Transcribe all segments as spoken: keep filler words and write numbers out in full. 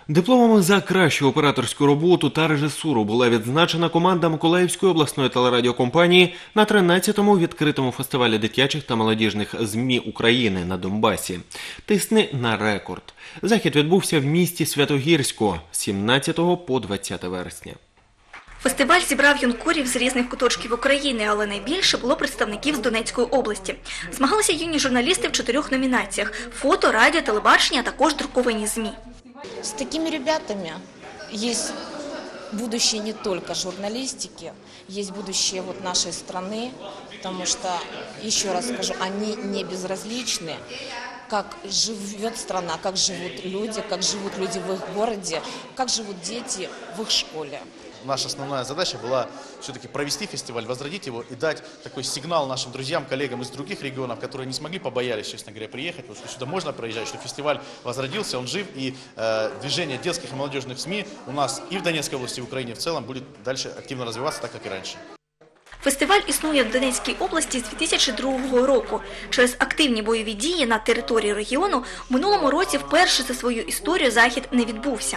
Дипломами за кращу операторську роботу та режисуру була відзначена команда Миколаївської обласної телерадіокомпанії на тринадцятому відкритому фестивалі дитячих та молодіжних ЗМІ України на Донбасі. «Тисни на рекорд». Захід відбувся в місті Святогірську з сімнадцятого по двадцяте вересня. Фестиваль зібрав юнкорів з різних куточків України, але найбільше було представників з Донецької області. Змагалися юні журналісти в чотирьох номінаціях – фото, радіо, телебачення, а також друковані ЗМІ. С такими ребятами есть будущее не только журналистики, есть будущее вот нашей страны, потому что, еще раз скажу, они не безразличны, как живет страна, как живут люди, как живут люди в их городе, как живут дети в их школе. Наша основная задача была все-таки провести фестиваль, возродить его и дать такой сигнал нашим друзьям, коллегам из других регионов, которые не смогли, побоялись, честно говоря, приехать, потому что сюда можно проезжать, что фестиваль возродился, он жив, и э, движение детских и молодежных СМИ у нас и в Донецкой области, и в Украине в целом будет дальше активно развиваться, так как и раньше. Фестиваль існує в Донецькій області з дві тисячі другого року. Через активні бойові дії на території регіону в минулому році вперше за свою історію захід не відбувся.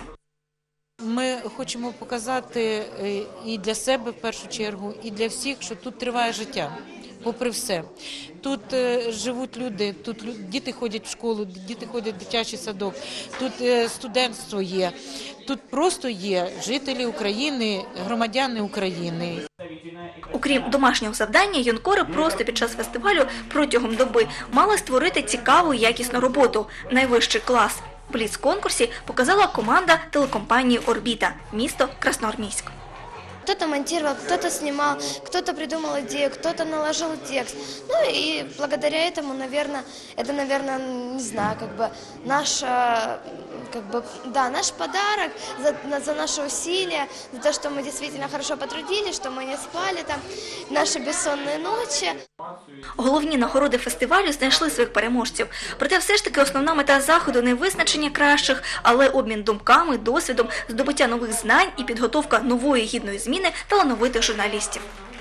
Ми хочемо показати і для себе в першу чергу, і для всіх, що тут триває життя, попри все. Тут живуть люди, тут діти ходять в школу, діти ходять в дитячий садок, тут студентство є, тут просто є жителі України, громадяни України. Окрім домашнього завдання, юнкори просто під час фестивалю протягом доби мали створити цікаву і якісну роботу – найвищий клас. В бліц-конкурсі показала команда телекомпанії «Орбіта», місто Красноармійськ. Кто-то монтировал, кто-то снимал, кто-то придумал идею, кто-то наложил текст. Ну и благодаря этому, наверное, это, наверное, не знаю, как бы наш, как бы, да, наш подарок за, за наши усилия, за то, что мы действительно хорошо потрудились, что мы не спали там, наши бессонные ночи. Головні нагороди фестивалю знайшли своїх переможців. Проте все ж таки основна мета заходу не визначення кращих, але обмін думками, досвідом, здобуття нових знань і підготовка нової гідної зміни талановитих журналістів.